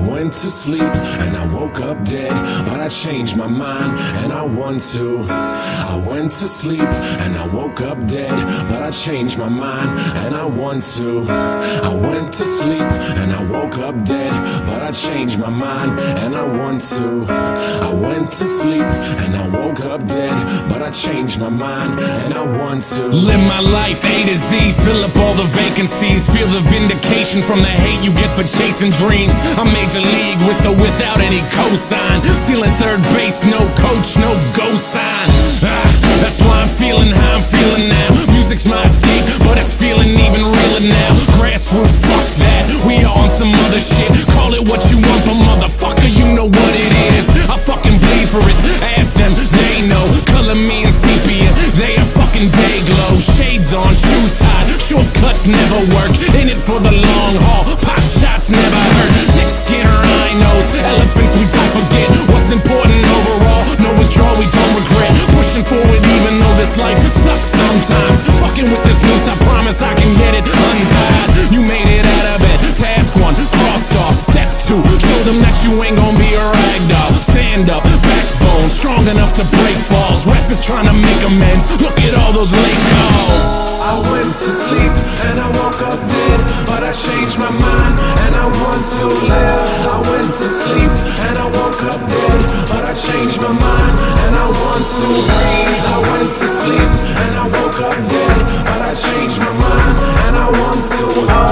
went to sleep and I woke up dead, but I changed my mind and I want to. I went to sleep and I woke up dead, but I changed my mind and I want to. I went to sleep and I woke up dead, but I changed my mind and I want to. I went to sleep and I woke up dead, but I changed my mind and I want to. Live my life A to Z, fill up all the vacancies, feel the vindication from the hate you get for chasing dreams. I'm major league with or without any cosign, stealing third base, no coach, no go sign. That's why I'm feeling how I'm feeling now. Music's my escape, but it's feeling even realer now. Grassroots, fuck that, we are on some other shit. Call it what you want, but motherfucker, you know what it is. I fucking bleed for it, ask them, they know. Color me in sepia, they are fucking day glow. Shades on, shoes tied, shortcuts never work. In it for the long haul, pop shots never hurt. Thick skin, rhinos, elephants we don't forget. What's important overall, no withdrawal we don't regret. Pushing forward even though this life sucks sometimes. Fucking with this noose, I promise I can get it untied. You made it out of bed, task 1, crossed off. Step 2, show them that you ain't gon' be a ragdoll. Stand up, backbone, strong enough to break falls. Ref is trying to make amends, look at all those late calls. I went to sleep and I woke up dead, but I changed my mind and I want to live. I went to sleep and I woke up dead, but I changed my mind and I want to breathe. I went to sleep and I woke up dead, but I changed my mind and I want to.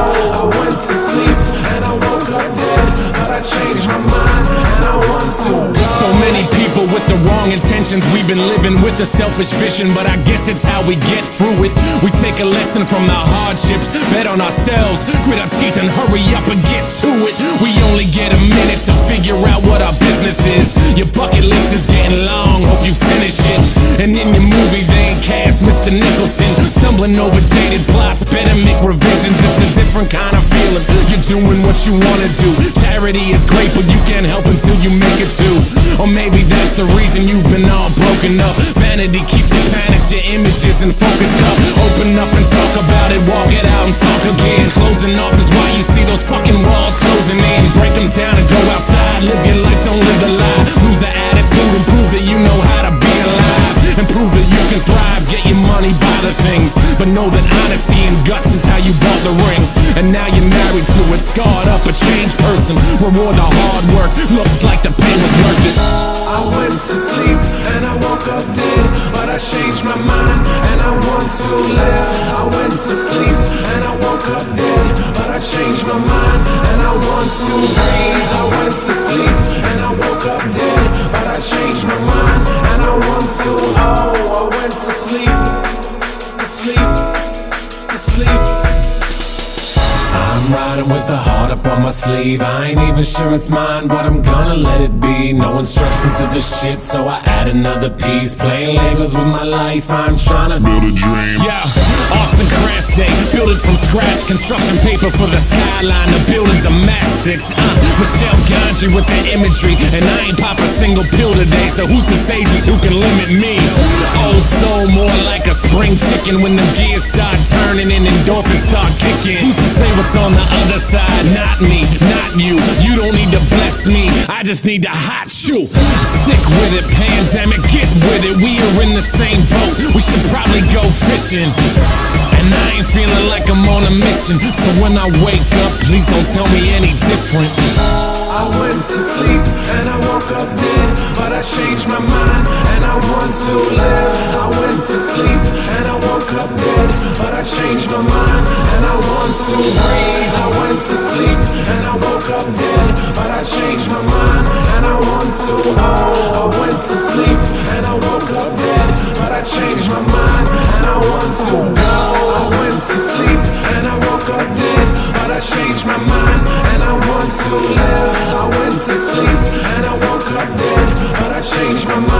I went to sleep and I woke up dead, but I changed my mind and I want to. So many people with the wrong intentions, we've been living with a selfish vision, but I guess it's how we get through it. We take a lesson from the hardships, bet on ourselves, grit our teeth and hurry up and get to it. We only get a minute to figure out what our business is. Your bucket list is getting long, hope you finish it. And in your movie they ain't cast Mr. Nicholson, stumbling over jaded plots, better make revisions. It's a different kind of feeling, you're doing what you wanna do. Charity is great, but you can't help until you make it too. Or maybe that's the reason you've been all broken up. Vanity keeps you panicked, your images and focused up. Open up and talk about it, walk it out and talk again. Closing off is why you see those fucking walls closing in. Break them down and go outside, live your life, don't live the lie. Lose the attitude and prove that you know how to be alive. And prove that you can thrive, get your money, buy the things. But know that honesty and guts is how you bought the ring. And now you're married to it, scarred up, a changed person. Reward the hard work, looks like the pain was worth it. I went to sleep and I woke up dead, but I changed my mind and I want to live. I went to sleep and I woke up dead, but I changed my mind and I want to breathe. I went to sleep and I woke up dead, but I changed my mind and I want to. Oh, I went to sleep, to sleep, to sleep. I'm riding with a heart up on my sleeve. I ain't even sure it's mine, but I'm gonna let it be. No instructions to the shit, so I add another piece. Playing Legos with my life, I'm trying to build a dream. Yeah, arts and crafts day, build it from scratch. Construction paper for the skyline, the buildings are mastics. Michelle Gondry with the imagery, and I ain't pop a single pill today, so who's the sages who can limit me? Old soul, more like a spring chicken. When the gears start turning and endorphins start kicking, who's to say what's on the other side? Not me, not you. You don't need to bless me, I just need to hot shoot. Sick with it, pandemic, get with it. We are in the same boat, we should probably go fishing. And I ain't feeling like I'm on a mission, so when I wake up, please don't tell me any different. I went to sleep and I woke up dead, but I changed my mind and I want to live. I went to sleep and I woke up dead, but I changed my mind and I want to breathe. I went to sleep and I woke up dead, but I changed my mind and I want to. Oh, I went to sleep and I woke up dead, but I changed my mind and I want to go. I went to sleep and I woke up dead, but I changed my mind and I want to live. I went to sleep and I woke up dead, but I changed my mind.